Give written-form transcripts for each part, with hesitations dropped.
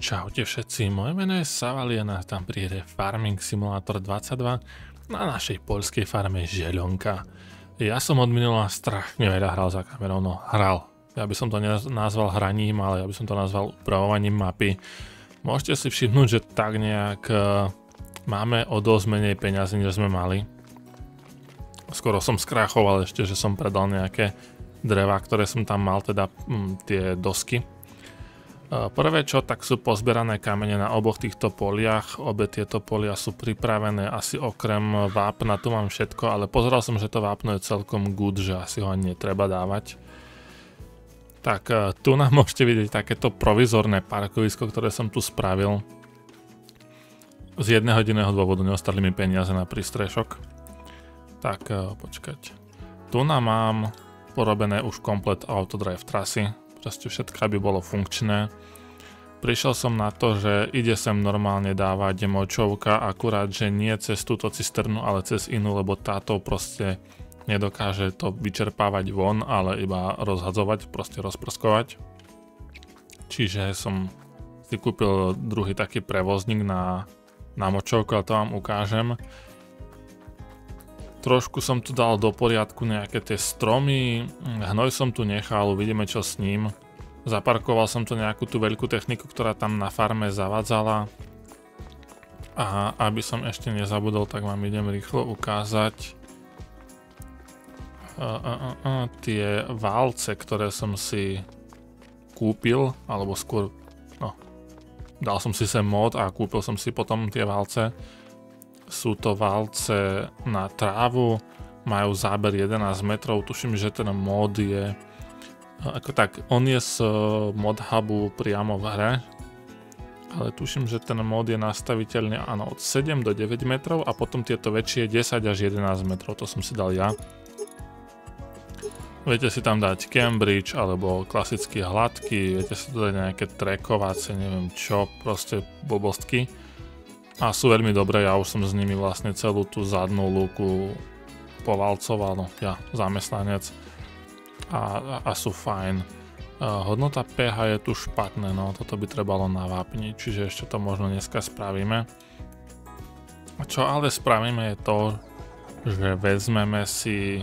Čaute všetci, moje meno je Savalian a tam príde Farming Simulator 22 na našej poľskej farme Žeľonka. Ja som od minula strašne veľa hral za kamerou, no hral. Ja by som to nazval hraním, ale ja by som to nazval upravovaním mapy. Môžete si všimnúť, že tak nejak máme o dosť menej peňazí, než sme mali. Skoro som skrachoval ešte, že som predal nejaké dreva, ktoré som tam mal, teda tie dosky. Prvé čo, tak sú pozbierané kamene na oboch týchto poliach. Obe tieto polia sú pripravené, asi okrem vápna, tu mám všetko, ale pozeral som, že to vápno je celkom good, že asi ho ani netreba dávať. Tak tu nám môžete vidieť takéto provizorné parkovisko, ktoré som tu spravil. Z jedného jediného dôvodu neostali mi peniaze na prístrešok. Tak počkať. Tu nám mám porobené už komplet autodrive trasy. Proste všetko, aby bolo funkčné. Prišiel som na to, že ide sem normálne dávať močovka, akurát, že nie cez túto cisternu, ale cez inú, lebo táto proste nedokáže to vyčerpávať von, ale iba rozhadzovať, proste rozprskovať. Čiže som si kúpil druhý taký prevozník na močovku, ale to vám ukážem. Trošku som tu dal do poriadku nejaké tie stromy, hnoj som tu nechal, uvidíme čo s ním. Zaparkoval som tu nejakú tú veľkú techniku, ktorá tam na farme zavadzala. A aby som ešte nezabudol, tak vám idem rýchlo ukázať tie válce, ktoré som si kúpil, alebo skôr, no, dal som si sem mod a kúpil som si potom tie válce. Sú to válce na trávu, majú záber 11 metrov, tuším, že ten mod je, ako tak, on je z mod hubu priamo v hre, ale tuším, že ten mod je nastaviteľný, áno, od 7 do 9 metrov a potom tieto väčšie 10 až 11 metrov, to som si dal ja. Viete si tam dať Cambridge alebo klasický hladký, viete si tu dať nejaké trackovacie, neviem čo, proste blbostky. A sú veľmi dobré, ja už som s nimi vlastne celú tú zadnú lúku povalcoval, no ja, zamestnanec. A sú fajn. Hodnota pH je tu špatné, no toto by trebalo navápniť, čiže ešte to možno dneska spravíme. Čo ale spravíme je to, že vezmeme si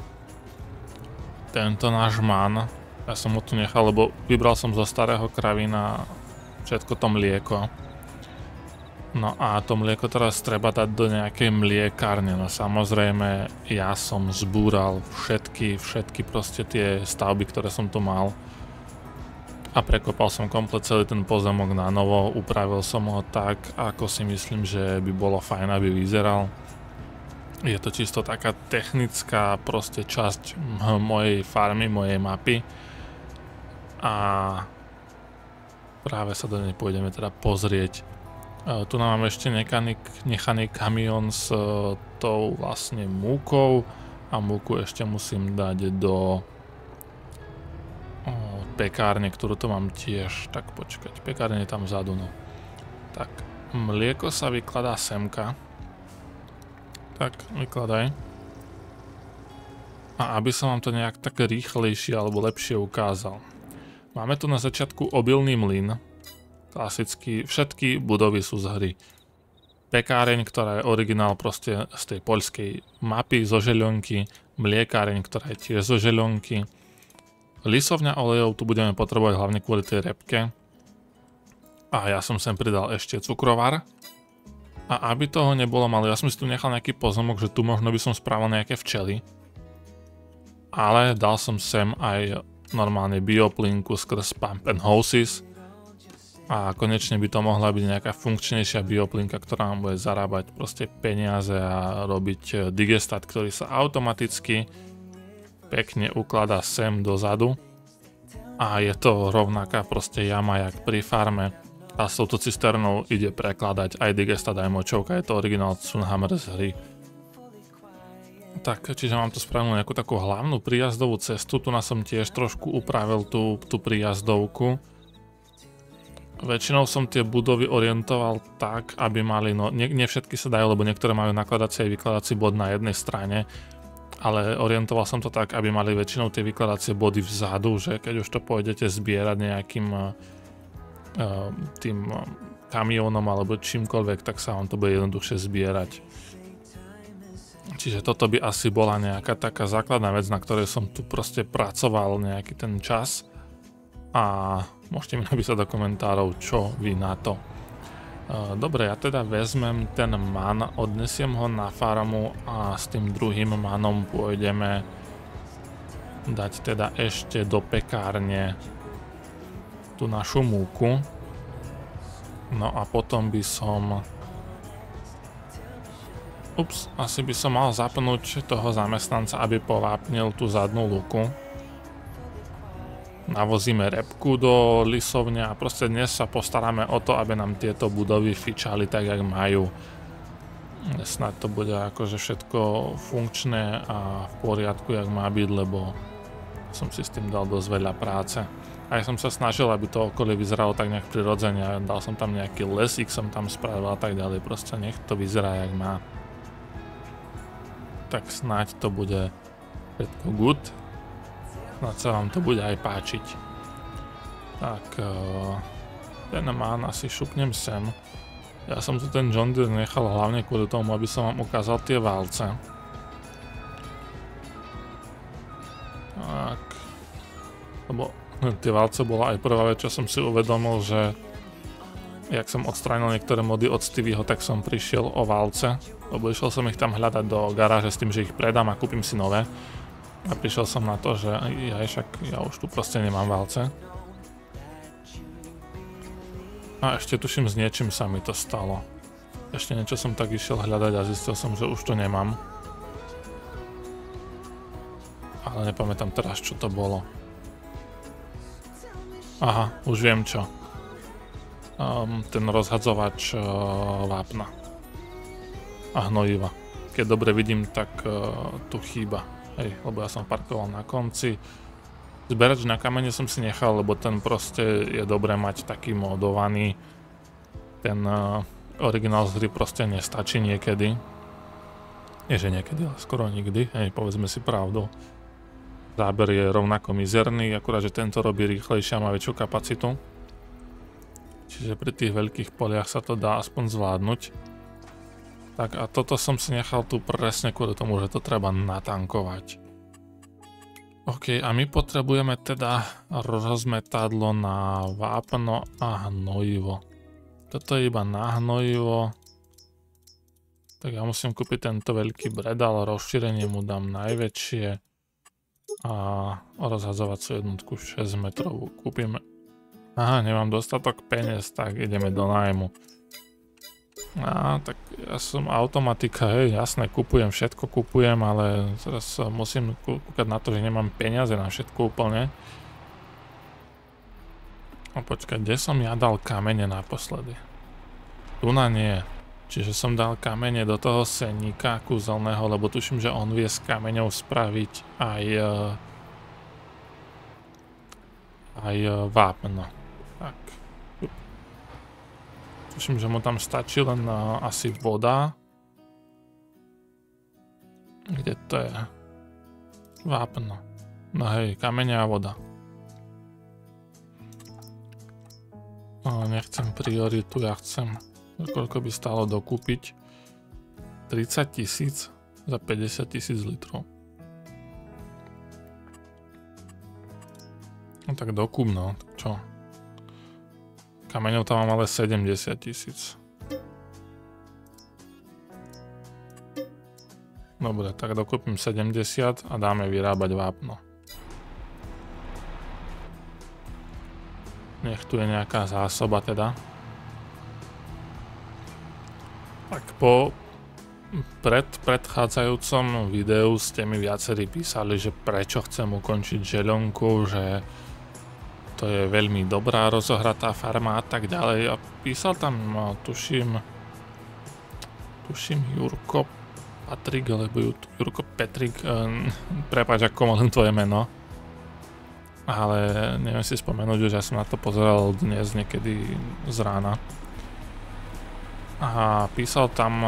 tento náš man. Ja som ho tu nechal, lebo vybral som zo starého kravína všetko to mlieko. No a to mlieko teraz treba dať do nejakej mliekárne, no samozrejme ja som zbúral všetky proste tie stavby, ktoré som tu mal a prekopal som komplet celý ten pozemok na novo, upravil som ho tak, ako si myslím, že by bolo fajn, aby vyzeral. Je to čisto taká technická proste časť mojej farmy, mojej mapy a práve sa do nej pôjdeme teda pozrieť. Tu nám máme ešte nechaný kamión s tou vlastne múkou a múku ešte musím dať do pekárne, ktorú tu mám tiež. Tak počkať, pekárne je tam vzadu, no. Tak, mlieko sa vykladá semka. Tak, vykladaj. A aby som vám to nejak tak rýchlejšie alebo lepšie ukázal. Máme tu na začiatku obilný mlyn. Klasicky, všetky budovy sú z hry. Pekáreň, ktorá je originál proste z tej poľskej mapy zo Žeľonky. Mliekáreň, ktorá je tiež zo Žeľonky. Lisovňa olejov tu budeme potrebovať hlavne kvôli tej repke. A ja som sem pridal ešte cukrovar. A aby toho nebolo malo, ja som si tu nechal nejaký pozemok, že tu možno by som spravil nejaké včely. Ale dal som sem aj normálne bioplynku skrz pump and hoses. A konečne by to mohla byť nejaká funkčnejšia bioplynka, ktorá nám bude zarábať proste peniaze a robiť digestat, ktorý sa automaticky pekne ukladá sem dozadu. A je to rovnaká proste jama jak pri farme. A s touto cisternou ide prekladať aj digestat, aj močovka. Je to originál Sunhammer z hry. Tak, čiže mám tu spravenú nejakú takú hlavnú príjazdovú cestu. Tu nás som tiež trošku upravil tú príjazdovku. Väčšinou som tie budovy orientoval tak, aby mali, no nie všetky sa dajú, lebo niektoré majú nakladací a vykladací bod na jednej strane, ale orientoval som to tak, aby mali väčšinou tie vykladacie body vzadu, že keď už to pôjdete zbierať nejakým tým kamiónom alebo čímkoľvek, tak sa vám to bude jednoduchšie zbierať. Čiže toto by asi bola nejaká taká základná vec, na ktorej som tu proste pracoval nejaký ten čas. A môžete mi napísať do komentárov, čo vy na to. Dobre, ja teda vezmem ten man, odnesiem ho na farmu a s tým druhým manom pôjdeme dať teda ešte do pekárne tú našu múku. No a potom by som... asi by som mal zapnúť toho zamestnanca, aby povápnil tú zadnú luku. Navozíme repku do lisovne a proste dnes sa postaráme o to, aby nám tieto budovy fičali tak, jak majú. Snad to bude akože všetko funkčné a v poriadku, jak má byť, lebo som si s tým dal dosť veľa práce. A ja som sa snažil, aby to okolie vyzeralo tak nejak prirodzene. Dal som tam nejaký lesík, som tam spravil a tak ďalej. Proste nech to vyzerá, jak má. Tak snáď to bude všetko good. Snáď sa vám to bude aj páčiť. Tak, ten man asi šupnem sem. Ja som tu ten John Deere nechal hlavne kvôli tomu, aby som vám ukázal tie válce. Tak. Lebo tie válce bola aj prvá vec, čo som si uvedomil, že jak som odstránil niektoré mody od Stevieho, tak som prišiel o válce. Lebo išiel som ich tam hľadať do garáže s tým, že ich predám a kúpim si nové. A prišiel som na to, že ja už tu proste nemám válce. A ešte tuším, s niečím sa mi to stalo. Ešte niečo som tak išiel hľadať a zistil som, že už to nemám. Ale nepamätám teraz, čo to bolo. Aha, už viem čo. Ten rozhadzovač vápna. A hnojiva. Keď dobre vidím, tak tu chýba. Hej, lebo ja som parkoval na konci. Zberač na kamene som si nechal, lebo ten proste je dobré mať taký modovaný. Ten originál z hry proste nestačí niekedy. Nie že niekedy, ale skoro nikdy. Hej, povedzme si pravdu. Záber je rovnako mizerný, akurát, že tento robí rýchlejšie a má väčšiu kapacitu. Čiže pri tých veľkých poliach sa to dá aspoň zvládnuť. Tak a toto som si nechal tu presne kvôli tomu, že to treba natankovať. OK, a my potrebujeme teda rozmetadlo na vápno a hnojivo. Toto je iba na hnojivo. Tak ja musím kúpiť tento veľký bredal, rozšírenie mu dám najväčšie. A rozhadzovaciu jednotku 6 metrovú kúpime. Aha, nemám dostatok peniaz, tak ideme do nájmu. Tak ja som automatika, hej, jasné, všetko kupujem, ale teraz musím kúkať na to, že nemám peniaze na všetko úplne. A počkaj, kde som ja dal kamene naposledy? Tu na nie. Čiže som dal kamene do toho seníka kúzelného, lebo tuším, že on vie s kameňou spraviť aj vápno. Tak. Tuším, že mu tam stačí len asi voda. Kde to je? Vápno. No hej, kamene a voda. Nechcem prioritu, ja chcem... Koľko by stálo dokúpiť? 30 000 za 50 000 litrov. No tak dokúp, no. Čo? Kameňov tam mám ale 70 000. Dobre, tak dokúpim 70 a dáme vyrábať vápno. Nech tu je nejaká zásoba teda. Tak po predchádzajúcom videu ste mi viacerí písali, že prečo chcem ukončiť žeľonku, že to je veľmi dobrá rozohratá farma a tak ďalej. A písal tam, tuším Jurko Patrik, alebo Jurko Petrik, prepáč, ako len tvoje meno. Ale neviem si spomenúť, že ja som na to pozeral dnes niekedy z rána. A písal tam,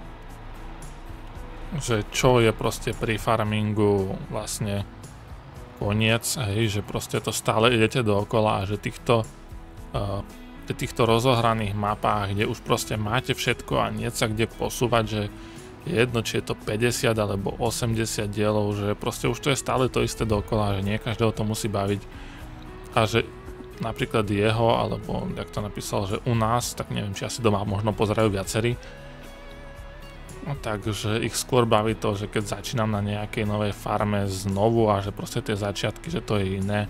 že čo je proste pri farmingu vlastne koniec, hej, že proste to stále idete dookola a že týchto pri týchto rozohraných mapách, kde už proste máte všetko a nie sa kde posúvať, že je jedno, či je to 50 alebo 80 dielov, že proste už to je stále to isté dokola, že nie každého to musí baviť a že napríklad jeho, alebo jak to napísal, že u nás, tak neviem, či asi doma možno pozerajú viacerí, no, takže ich skôr baví to, že keď začínam na nejakej novej farme znovu a že proste tie začiatky, že to je iné.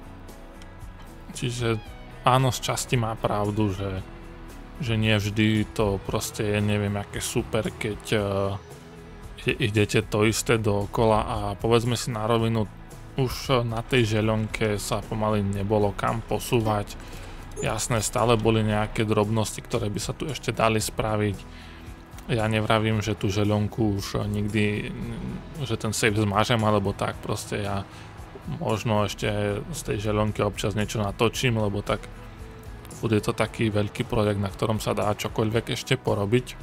Čiže áno, z časti má pravdu, že nie vždy to proste je neviem aké super, keď idete to isté dookola a povedzme si na rovinu, už na tej žeľonke sa pomaly nebolo kam posúvať. Jasné, stále boli nejaké drobnosti, ktoré by sa tu ešte dali spraviť. Ja nevravím, že tú žeľonku už nikdy, že ten save zmažem alebo tak, proste ja možno ešte z tej žeľonky občas niečo natočím, lebo tak bude to taký veľký projekt, na ktorom sa dá čokoľvek ešte porobiť.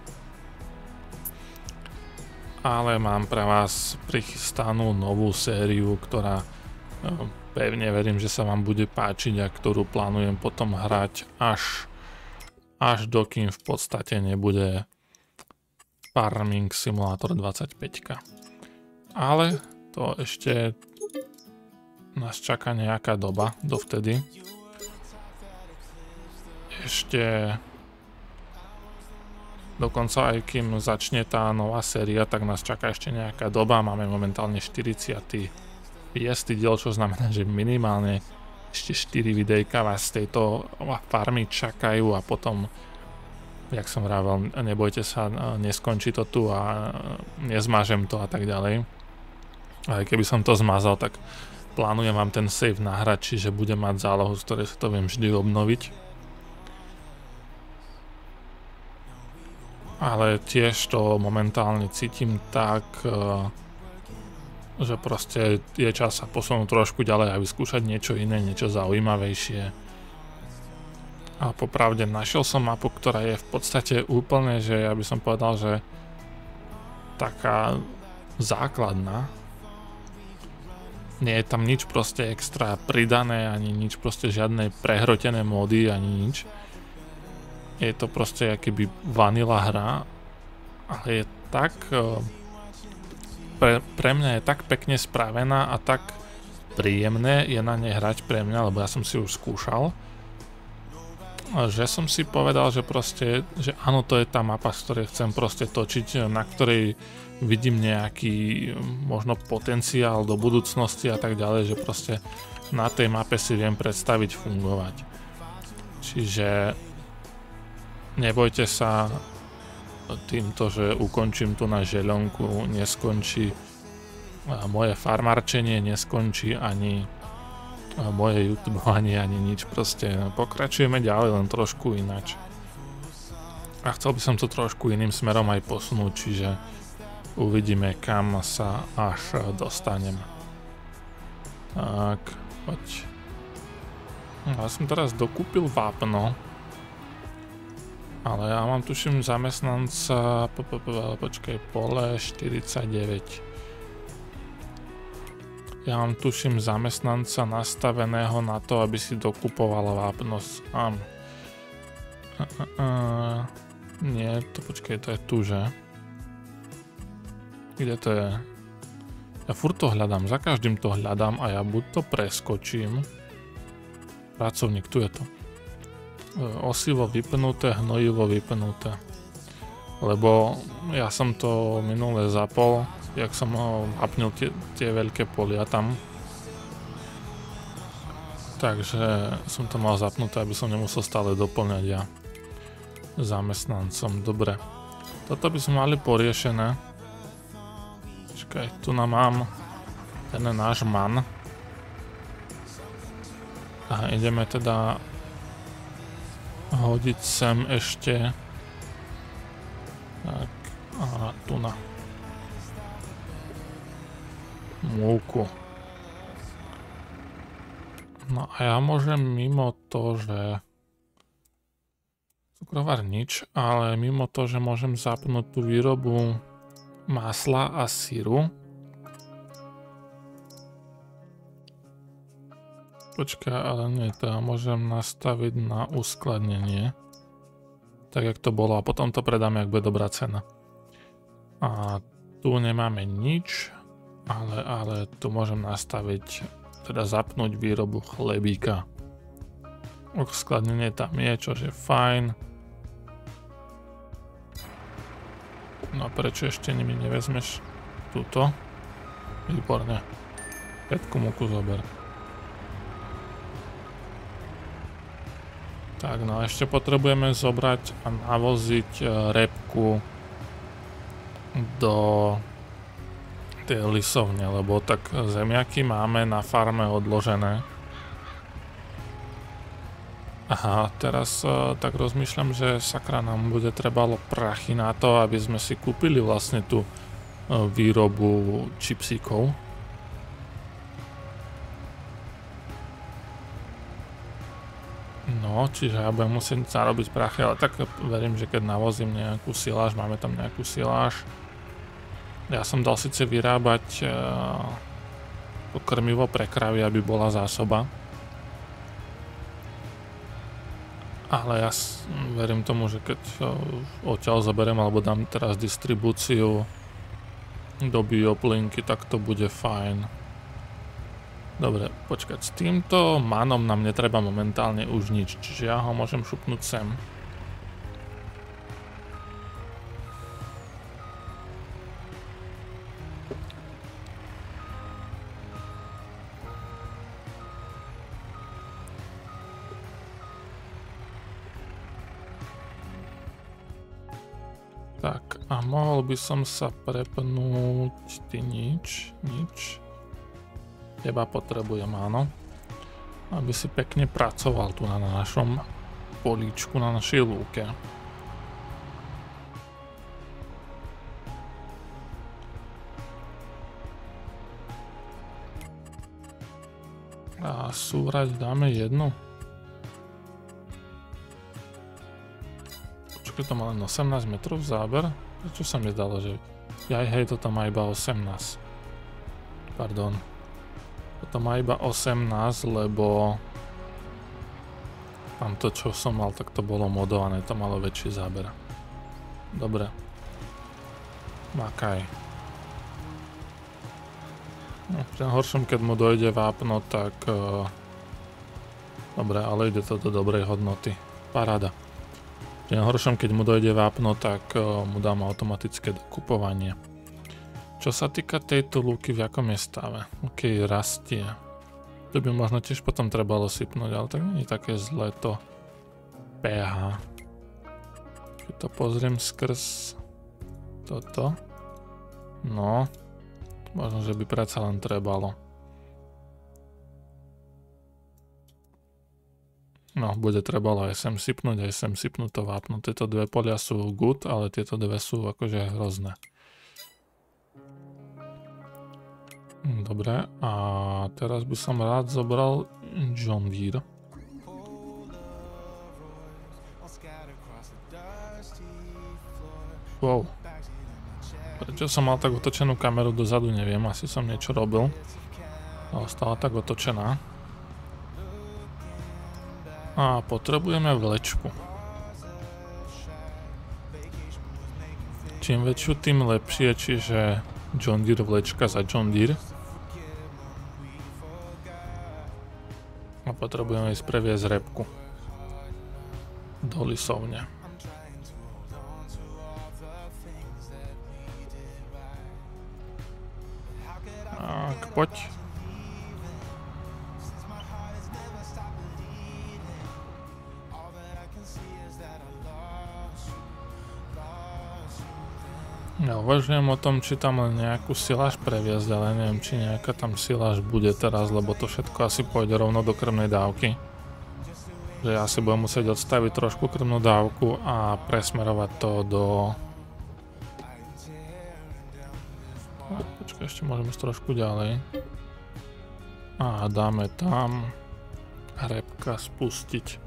Ale mám pre vás prichystanú novú sériu, ktorá pevne verím, že sa vám bude páčiť a ktorú plánujem potom hrať až dokým v podstate nebude Farming Simulator 25. Ale to ešte nás čaká nejaká doba dovtedy. Ešte dokonca aj kým začne tá nová séria, tak nás čaká ešte nejaká doba. Máme momentálne 40. diel, čo znamená, že minimálne ešte 4 videjka vás z tejto farmy čakajú a potom, jak som vravel, nebojte sa, neskončí to tu a nezmažem to a tak ďalej. Ale keby som to zmazal, tak plánujem vám ten save nahrať, čiže budem mať zálohu, z ktorej sa to viem vždy obnoviť. Ale tiež to momentálne cítim tak, že proste je čas sa posunúť trošku ďalej a vyskúšať niečo iné, niečo zaujímavejšie. A popravde našiel som mapu, ktorá je v podstate úplne, že ja by som povedal, že taká základná. Nie je tam nič proste extra pridané, ani nič proste žiadne prehrotené módy, ani nič. Je to proste akoby vanila hra, ale je tak, pre mňa je tak pekne spravená a tak príjemné je na nej hrať pre mňa, lebo ja som si už skúšal, že som si povedal, že proste, že áno, to je tá mapa, z ktorej chcem proste točiť, na ktorej vidím nejaký možno potenciál do budúcnosti a tak ďalej, že proste na tej mape si viem predstaviť fungovať. Čiže nebojte sa týmto, že ukončím tu na žeľonku, neskončí moje farmarčenie, neskončí ani moje YouTubeovanie, ani nič, proste pokračujeme ďalej, len trošku ináč. A chcel by som to trošku iným smerom aj posunúť, čiže uvidíme, kam sa až dostanem. Tak, poď. Ja som teraz dokúpil vápno, ale ja mám tuším zamestnanca, počkaj, pole 49. Ja mám tuším zamestnanca nastaveného na to, aby si dokupoval vápno sám. Nie, to počkaj, to je tu, že? Kde to je? Ja furt to hľadám, za každým to hľadám a ja buď to preskočím. Pracovník, tu je to. Osivo vypnuté, hnojivo vypnuté. Lebo ja som to minule zapol, jak som apnil tie veľké polia tam. Takže som to mal zapnuté, aby som nemusel stále doplňať ja zamestnancom. Dobre. Toto by sme mali poriešené. Čakaj, tu nám mám ten náš man. A ideme teda hodiť sem ešte. Tak, a tu na múku. No a ja môžem mimo to, že cukrovar nič, ale mimo to, že môžem zapnúť tú výrobu masla a syru. Počkaj, ale nie, to ja môžem nastaviť na uskladnenie. Tak, jak to bolo, a potom to predáme, ak bude dobrá cena. A tu nemáme nič, ale tu môžem nastaviť, teda zapnúť výrobu chlebíka. Uskladnenie tam je, čo je fajn. No a prečo ešte mi nevezmeš túto? Výborne. 5 múku zober. Tak, no a ešte potrebujeme zobrať a navoziť repku do tej lisovne, lebo tak zemiaky máme na farme odložené. Aha, teraz tak rozmýšľam, že sakra nám bude trebalo prachy na to, aby sme si kúpili vlastne tú výrobu čipsíkov. No, čiže ja budem musieť zarobiť prachy, ale tak verím, že keď navozím nejakú siláž, máme tam nejakú siláž. Ja som dal síce vyrábať krmivo pre kravy, aby bola zásoba. Ale ja verím tomu, že keď odtiaľ zoberiem alebo dám teraz distribúciu do bioplinky, tak to bude fajn. Dobre, počkať, s týmto manom nám netreba momentálne už nič, čiže ja ho môžem šupnúť sem. Tak, a mohol by som sa prepnúť, ty nič. Teba potrebujem, áno. Aby si pekne pracoval tu na našom políčku, na našej lúke. A súrať dáme jednu. Počkaj, to má len 18 metrov záber? Prečo sa mi zdalo, že... hej, toto má iba 18. Pardon. Toto má iba 18, lebo... Tamto, čo som mal, tak to bolo modované, to malo väčší záber. Dobre. Makaj. No, pri horšom, keď mu dojde vápno, tak... Dobre, ale ide to do dobrej hodnoty. Paráda. Pri horšom, keď mu dojde vápno, tak mu dám automatické dokupovanie. Čo sa týka tejto lúky, v akom je stave? OK, rastie. To by možno tiež potom trebalo sypnúť, ale tak nie je také zlé to pH. Keď to pozriem skrz toto. No, možno, že by predsa len trebalo. No, bude trebalo aj sem sypnúť, aj sem sypnúť to vápno. Tieto dve polia sú good, ale tieto dve sú akože hrozné. Dobre, a teraz by som rád zobral John Deere. Wow. Prečo som mal tak otočenú kameru dozadu, neviem, asi som niečo robil. Ale stala tak otočená. A potrebujeme vlečku. Čím väčšiu, tým lepšie, čiže John Deere vlečka za John Deere. A potrebujeme ísť previesť repku do lisovne. Tak, poď. Ja uvažujem o tom, či tam len nejakú siláž previesť, ale neviem, či nejaká tam siláž bude teraz, lebo to všetko asi pôjde rovno do krmnej dávky. Že ja si budem musieť odstaviť trošku krmnú dávku a presmerovať to do... Počkaj, ešte môžeme ísť trošku ďalej. A dáme tam repka spustiť.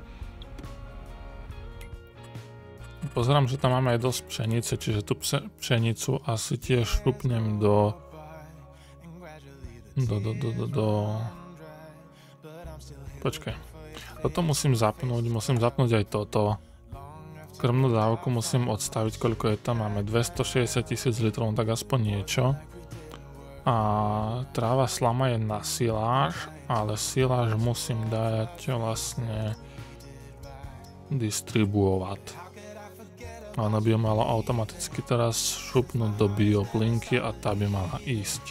Pozerám, že tam máme aj dosť pšenice, čiže tú pšenicu asi tiež šupnem do Počkaj. Toto musím zapnúť aj toto. Krmnú dávku musím odstaviť, koľko je tam. Máme 260 000 litrov, tak aspoň niečo. A tráva slama je na siláž, ale siláž musím dať vlastne distribuovať. Ona by mala automaticky teraz šupnúť do bioplinky a tá by mala ísť.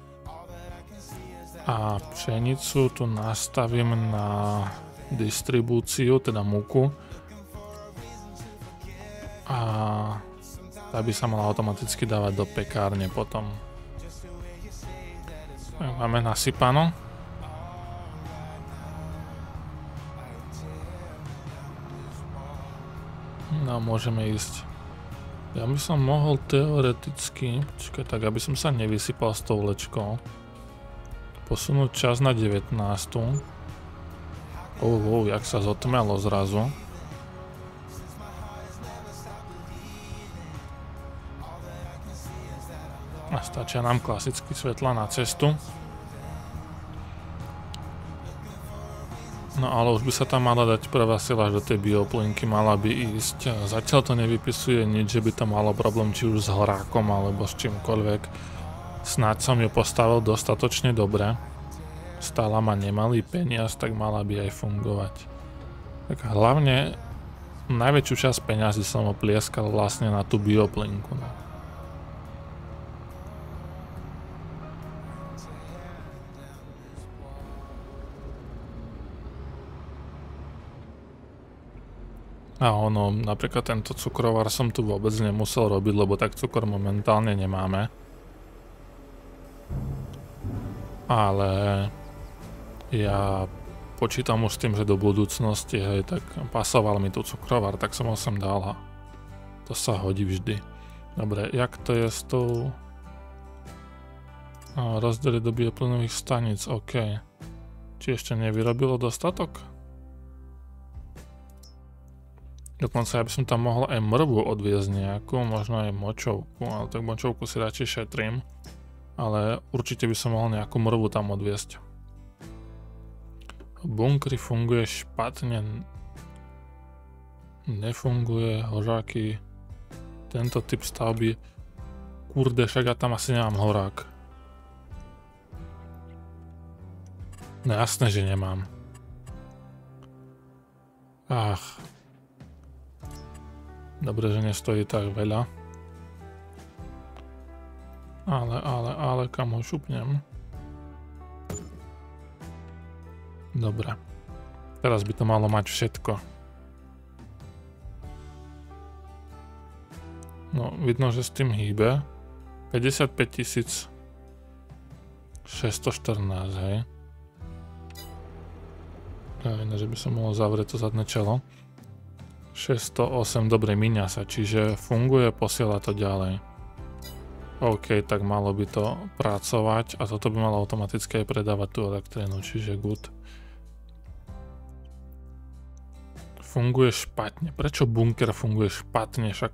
A pšenicu tu nastavím na distribúciu, teda múku. A tá by sa mala automaticky dávať do pekárne potom. Máme nasypano. No, môžeme ísť. Ja by som mohol teoreticky, počkaj, tak aby som sa nevysypal s tou vlečkou, posunúť čas na 19. Jak sa zotmelo zrazu. A stačia nám klasicky svetla na cestu. No ale už by sa tam mala dať prvá siláž do tej bioplinky, mala by ísť. Zatiaľ to nevypisuje nič, že by to malo problém či už s horákom alebo s čímkoľvek. Snáď som ju postavil dostatočne dobre. Stála ma nemalý peniaz, tak mala by aj fungovať. Tak hlavne najväčšiu časť peňazí som oplieskal vlastne na tú bioplinku. No. A ono, napríklad tento cukrovar som tu vôbec nemusel robiť, lebo tak cukor momentálne nemáme. Ale ja počítam už s tým, že do budúcnosti, hej, tak pasoval mi tu cukrovar, tak som ho sem dal a to sa hodí vždy. Dobre, jak to je s tou rozdeliť do bioplynových staníc, OK. Či ešte nevyrobilo dostatok? Dokonca ja by som tam mohol aj mrvu odviezť nejakú, možno aj močovku, ale tak močovku si radšej šetrím. Ale určite by som mohol nejakú mrvu tam odviezť. Bunkry funguje špatne. Nefunguje, horáky. Tento typ stavby. Kurde, však ja tam asi nemám horák. No jasné, že nemám. Ach. Dobre, že nestojí tak veľa. Ale kam ho šupnem? Dobre. Teraz by to malo mať všetko. No, vidno, že s tým hýbe. 55 614, hej. Že by som mohol zavrieť to zadné čelo. 608, dobre, míňa sa, čiže funguje, posiela to ďalej. OK, tak malo by to pracovať a toto by malo automaticky aj predávať tú elektrínu, čiže good. Funguje špatne. Prečo bunker funguje špatne? Však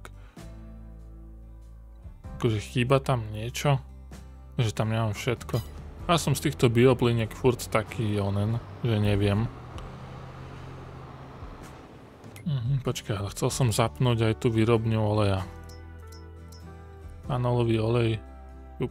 akože chýba tam niečo? Že tam nemám všetko. Ja som z týchto bioplyniek furt taký onen, že neviem. Počkaj, ale chcel som zapnúť aj tú výrobňu oleja. Anolový olej. Jup.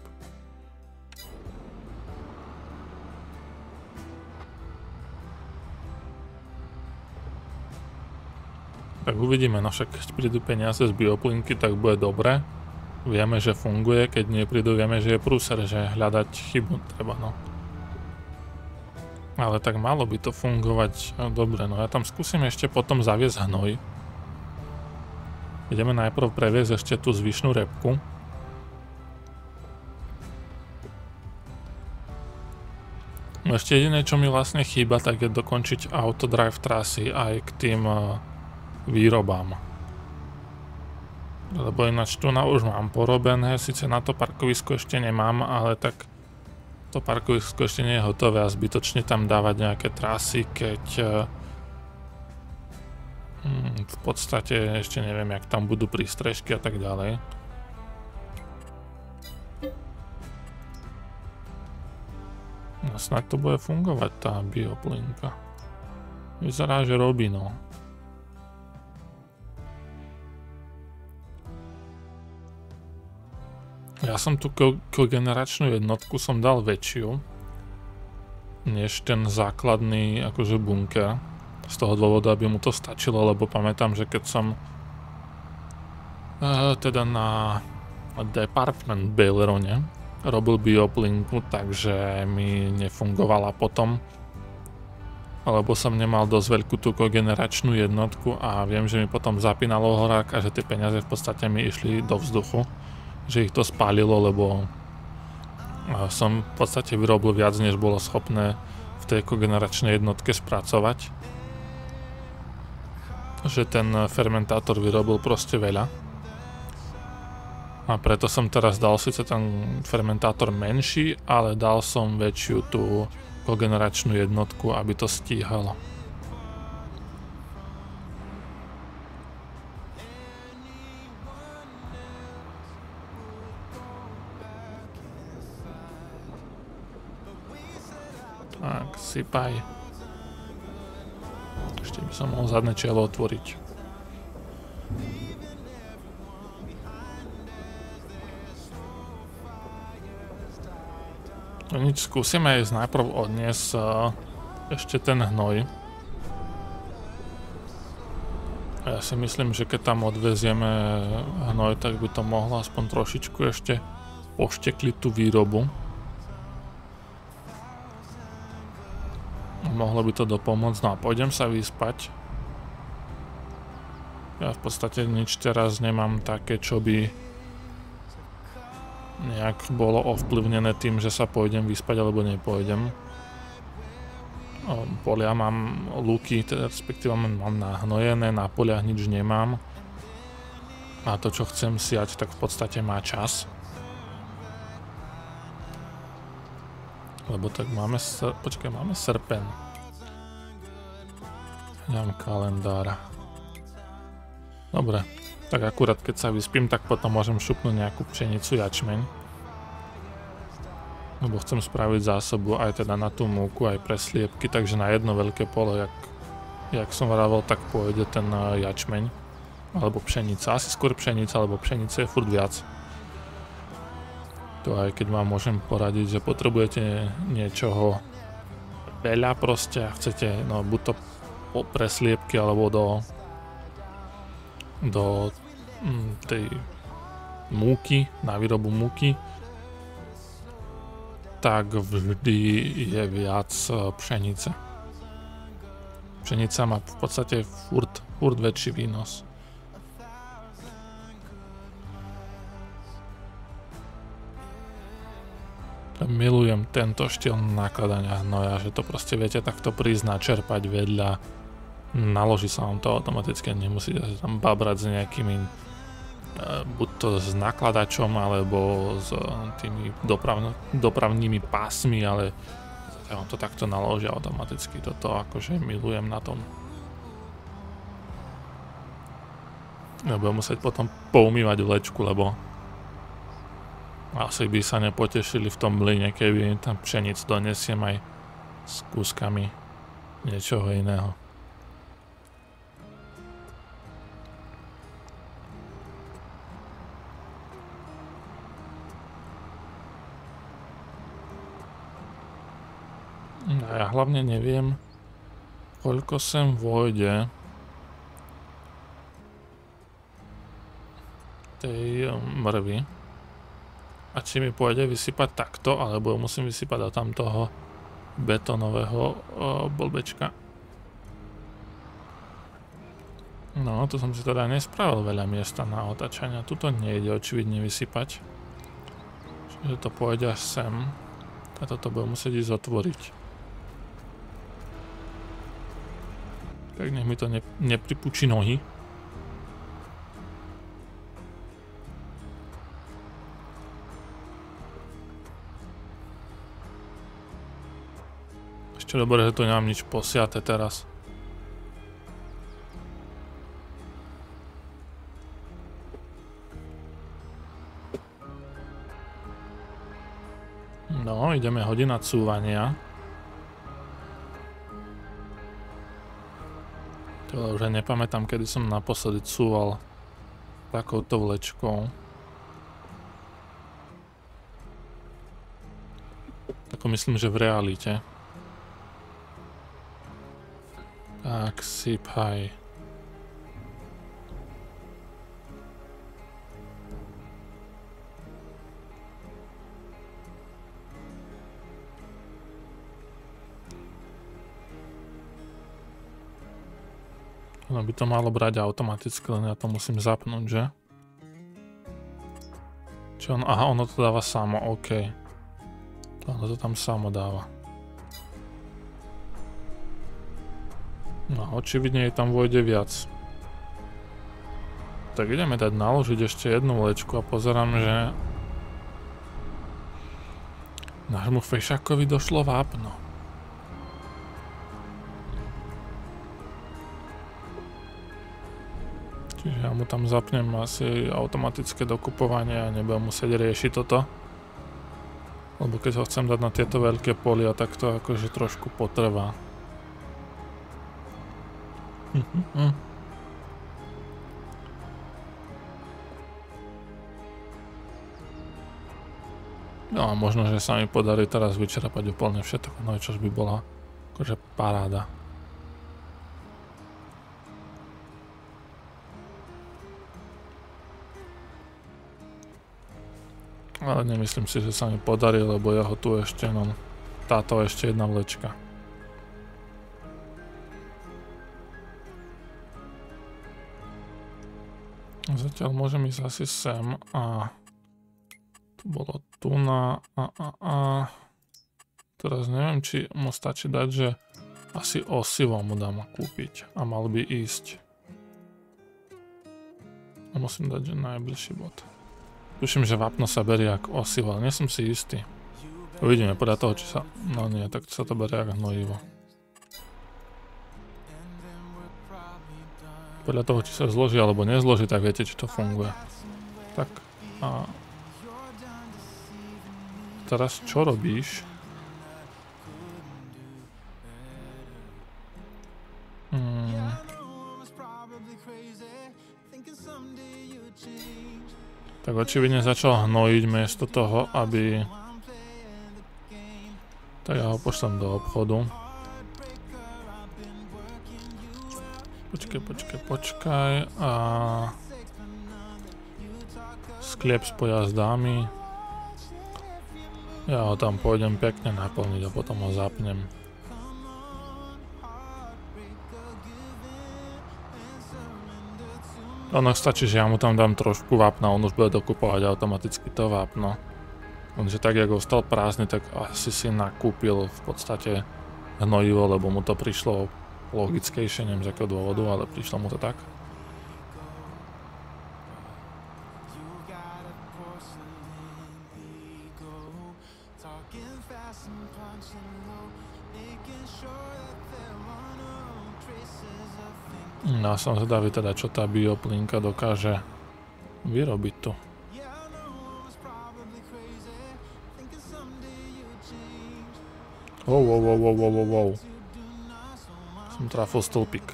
Tak uvidíme, no však keď prídu peniaze z bioplynky, tak bude dobre. Vieme, že funguje, keď neprídu, vieme, že je prúser, že hľadať chybu treba, no. Ale tak malo by to fungovať dobre, no ja tam skúsim ešte potom zaviesť hnoj. Ideme najprv previesť ešte tú zvyšnú repku. No ešte jediné, čo mi vlastne chýba, tak je dokončiť autodrive trasy aj k tým výrobám. Lebo ináč tu už mám porobené, síce na to parkovisko ešte nemám, ale tak to parkovisko ešte nie je hotové a zbytočne tam dávať nejaké trasy, keď v podstate ešte neviem, jak tam budú prístrežky a tak ďalej. No Snáď to bude fungovať tá bioplinka. Vyzerá, že robí, no. Ja som tú kogeneračnú jednotku som dal väčšiu než ten základný akože bunker. Z toho dôvodu, aby mu to stačilo, lebo pamätám, že keď som teda na Department Bailerone robil bioplinku, takže mi nefungovala potom, lebo som nemal dosť veľkú tú kogeneračnú jednotku a viem, že mi potom zapínalo horák a že tie peniaze v podstate mi išli do vzduchu, že ich to spálilo, lebo som v podstate vyrobil viac, než bolo schopné v tej kogeneračnej jednotke spracovať. Že ten fermentátor vyrobil proste veľa. A preto som teraz dal síce ten fermentátor menší, ale dal som väčšiu tú kogeneračnú jednotku, aby to stíhalo. Tak, sypaj. Ešte by som mohol zadné čielo otvoriť. No nič, skúsime ísť najprv odniesť ešte ten hnoj. Ja si myslím, že keď tam odvezieme hnoj, tak by to mohlo aspoň trošičku ešte poštekliť tú výrobu. Mohlo by to dopomôcť. No a pôjdem sa vyspať. Ja v podstate nič teraz nemám také, čo by nejak bolo ovplyvnené tým, že sa pôjdem vyspať alebo nepôjdem. Polia mám luky, teda respektíve mám nahnojené, na poliach nič nemám. A to, čo chcem siať, tak v podstate má čas. Lebo tak máme, máme srpen. Nemám kalendár. Dobre, tak akurát keď sa vyspím, tak potom môžem šupnúť nejakú pšenicu, jačmeň. Lebo chcem spraviť zásobu aj teda na tú múku, aj pre sliepky, takže na jedno veľké pole, jak som vravel, tak pôjde ten jačmeň. Alebo pšenica, asi skôr pšenica, lebo pšenice je furt viac. To aj keď vám môžem poradiť, že potrebujete niečoho veľa proste a chcete, no buď to pre sliepky alebo do tej múky, na výrobu múky, tak vždy je viac pšenice. Pšenica má v podstate furt väčší výnos. Milujem tento štýl nakladania hnoja, že to proste viete takto prísť načerpať vedľa. Naloží sa vám to automaticky, nemusíte sa tam babrať s nejakými buď to s nakladačom alebo s tými dopravnými pásmi, ale vám to takto naložia automaticky. Toto akože milujem na tom. Nebudem musieť potom poumývať vlečku, lebo asi by sa nepotešili v tom mlyne, keby tam pšenicu donesiem aj s kúskami niečoho iného. No ja hlavne neviem, koľko sem vôjde tej mrvy. A či mi pôjde vysypať takto, alebo musím vysypať do tamtoho betónového blbečka. No, tu som si teda nespravil veľa miesta na otáčania. Tuto nejde očividne vysypať. Čiže to pôjde až sem. A toto budem musieť ísť otvoriť. Tak nech mi to nepripúči nohy. Ešte dobre, že tu nemám nič posiate teraz. No, ideme hodina cúvania. To už nepamätám, kedy som naposledy cúval takouto vlečkou. Ako myslím, že v realite. Tak, sypaj. Ono by to malo brať automaticky, len ja to musím zapnúť, že? Čo ono? Aha, ono to dáva samo, OK. Ono to tam samo dáva. No, očividne je tam vojde viac. Tak ideme dať naložiť ešte jednu vlečku a pozerám, že nášmu fešákovi došlo vápno. Čiže ja mu tam zapnem asi automatické dokupovanie a nebudem musieť riešiť toto. Lebo keď ho chcem dať na tieto veľké polia, tak to akože trošku potrvá. No a možno, že sa mi podarí teraz vyčerpať úplne všetko, no čož by bola akože paráda. Ale nemyslím si, že sa mi podarí, lebo ja ho tu ešte, no táto ešte jedna vlečka. Zatiaľ môžem ísť asi sem a tu bolo tu na teraz neviem, či mu stačí dať, že asi osivo mu dám kúpiť a mal by ísť. A musím dať, že najbližší bod. Tuším, že vápno sa berie ako osivo, ale nie som si istý. Uvidíme podľa toho, či sa... No nie, tak sa to berie ako hnojivo. Podľa toho, či sa zloží alebo nezloží, tak viete, či to funguje. Tak a... Teraz čo robíš? Tak očividne začal hnojiť miesto toho, aby... Tak ja ho pošlem do obchodu. Počkaj a... Sklep s pojazdami. Ja ho tam pôjdem pekne naplniť a potom ho zapnem. Ono stačí, že ja mu tam dám trošku vápna, on už bude dokupovať automaticky to vápno. Lenže tak, jak ostal prázdny, tak asi si nakúpil v podstate hnojivo, lebo mu to prišlo logickejšie, neviem z akého dôvodu, ale prišlo mu to tak. No som zvedavý teda, čo tá bioplínka dokáže vyrobiť tu. Wow. Som trafil stĺpik.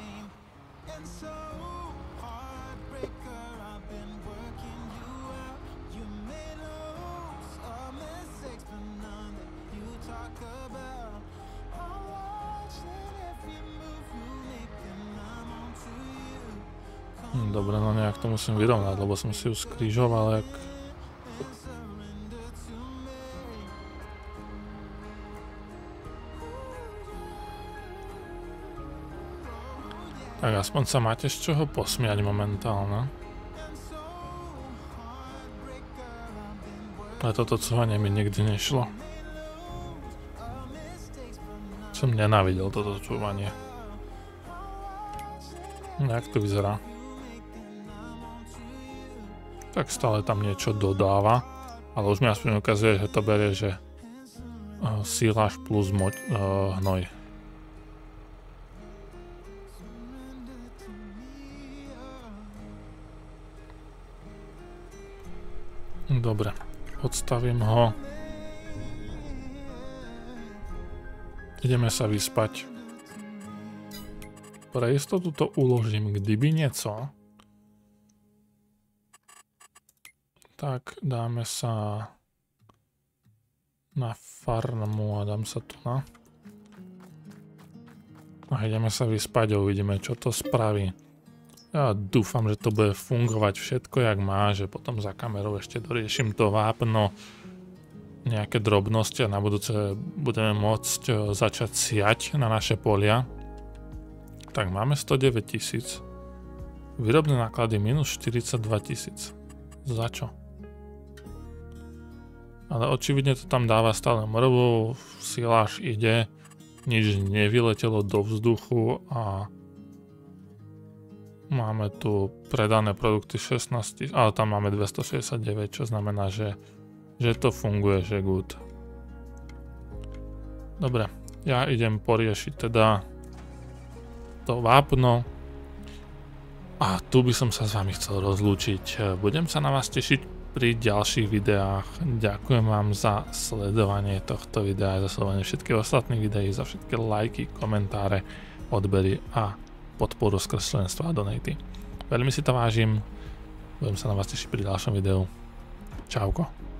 Dobre, no nejak to musím vyrovnať, lebo som si ju skrížoval jak... Tak aspoň sa máte z čoho posmiať momentálne. Ale toto cúvanie mi nikdy nešlo. Som nenávidel toto cúvanie. Jak to vyzerá? Tak stále tam niečo dodáva, ale už mi aspoň ukazuje, že to berie, že síláš plus hnoj. Dobre, odstavím ho. Ideme sa vyspať. pre istotu to uložím, kdyby nieco. Tak dáme sa na farmu a dám sa tu na. A ideme sa vyspať a uvidíme, čo to spraví. Ja dúfam, že to bude fungovať všetko, jak má, že potom za kamerou ešte doriešim to vápno, nejaké drobnosti a na budúce budeme môcť začať siať na naše polia. Tak máme 109 000. Výrobné náklady minus 42 000. Za čo? Ale očividne to tam dáva stále mrvu, siláž ide, nič nevyletelo do vzduchu a máme tu predané produkty 16 000, ale tam máme 269, čo znamená, že to funguje, že good. Dobre, ja idem poriešiť teda to vápno a tu by som sa s vami chcel rozlúčiť. Budem sa na vás tešiť pri ďalších videách. Ďakujem vám za sledovanie tohto videa, za sledovanie všetkých ostatných videí, za všetky lajky, komentáre, odbery a podporu skrz členstvo a donaty. Veľmi si to vážim. Budem sa na vás tešiť pri ďalšom videu. Čauko.